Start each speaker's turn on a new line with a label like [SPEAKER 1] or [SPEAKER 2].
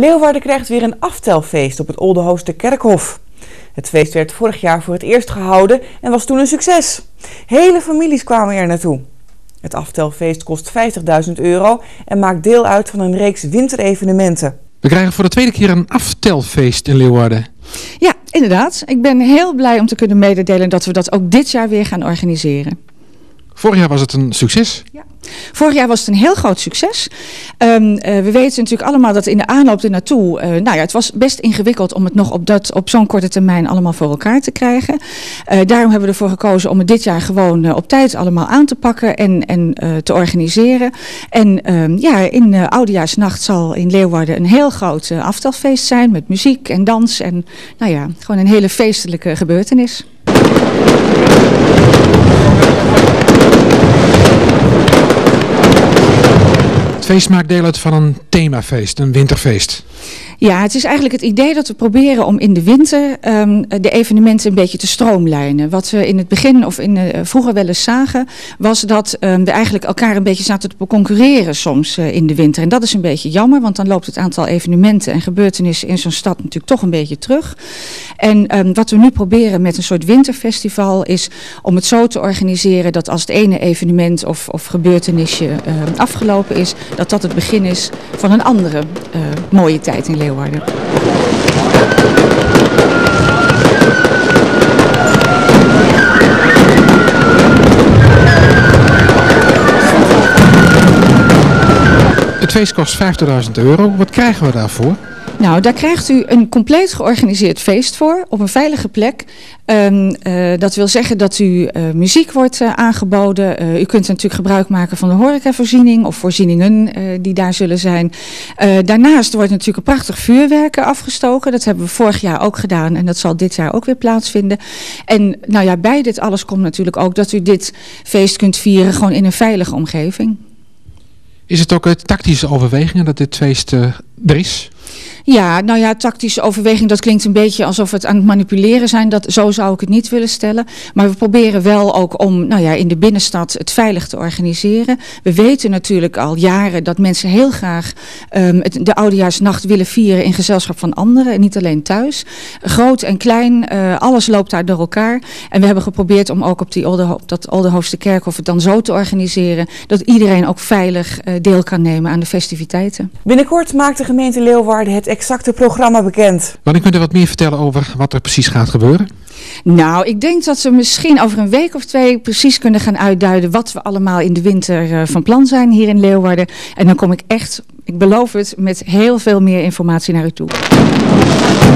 [SPEAKER 1] Leeuwarden krijgt weer een aftelfeest op het Oldehoosterkerkhof. Het feest werd vorig jaar voor het eerst gehouden en was toen een succes. Hele families kwamen er naartoe. Het aftelfeest kost €50.000 en maakt deel uit van een reeks winterevenementen.
[SPEAKER 2] We krijgen voor de tweede keer een aftelfeest in Leeuwarden.
[SPEAKER 3] Ja, inderdaad. Ik ben heel blij om te kunnen mededelen dat we dat ook dit jaar weer gaan organiseren.
[SPEAKER 2] Vorig jaar was het een succes.
[SPEAKER 3] Ja. Vorig jaar was het een heel groot succes. We weten natuurlijk allemaal dat in de aanloop ernaartoe, het was best ingewikkeld om het nog op zo'n korte termijn allemaal voor elkaar te krijgen. Daarom hebben we ervoor gekozen om het dit jaar gewoon op tijd allemaal aan te pakken en te organiseren. En in Oudejaarsnacht zal in Leeuwarden een heel groot aftelfeest zijn met muziek en dans en gewoon een hele feestelijke gebeurtenis.
[SPEAKER 2] Het feest maakt deel uit van een themafeest, een winterfeest.
[SPEAKER 3] Ja, het is eigenlijk het idee dat we proberen om in de winter de evenementen een beetje te stroomlijnen. Wat we in het begin of vroeger wel eens zagen, was dat we eigenlijk elkaar een beetje zaten te concurreren soms in de winter. En dat is een beetje jammer, want dan loopt het aantal evenementen en gebeurtenissen in zo'n stad natuurlijk toch een beetje terug. En wat we nu proberen met een soort winterfestival is om het zo te organiseren dat als het ene evenement of gebeurtenisje afgelopen is, dat dat het begin is van een andere mooie tijd in Leeuwarden.
[SPEAKER 2] Het feest kost €50.000. Wat krijgen we daarvoor?
[SPEAKER 3] Nou, daar krijgt u een compleet georganiseerd feest voor op een veilige plek. Dat wil zeggen dat u muziek wordt aangeboden. U kunt natuurlijk gebruik maken van de horecavoorziening of voorzieningen die daar zullen zijn. Daarnaast wordt natuurlijk een prachtig vuurwerk afgestoken. Dat hebben we vorig jaar ook gedaan en dat zal dit jaar ook weer plaatsvinden. En bij dit alles komt natuurlijk ook dat u dit feest kunt vieren gewoon in een veilige omgeving.
[SPEAKER 2] Is het ook uit tactische overwegingen dat dit feest er is?
[SPEAKER 3] Ja, tactische overweging, dat klinkt een beetje alsof we het aan het manipuleren zijn. Zo zou ik het niet willen stellen. Maar we proberen wel ook om in de binnenstad het veilig te organiseren. We weten natuurlijk al jaren dat mensen heel graag de Oudejaarsnacht willen vieren in gezelschap van anderen. En niet alleen thuis. Groot en klein, alles loopt daar door elkaar. En we hebben geprobeerd om ook op dat Oldehoosterkerkhof het dan zo te organiseren dat iedereen ook veilig deel kan nemen aan de festiviteiten.
[SPEAKER 1] Binnenkort maakt de gemeente Leeuwarden het exacte programma bekend.
[SPEAKER 2] Wanneer kunt u wat meer vertellen over wat er precies gaat gebeuren?
[SPEAKER 3] Nou, ik denk dat we misschien over een week of 2 precies kunnen gaan uitduiden wat we allemaal in de winter van plan zijn hier in Leeuwarden. En dan kom ik echt, ik beloof het, met heel veel meer informatie naar u toe.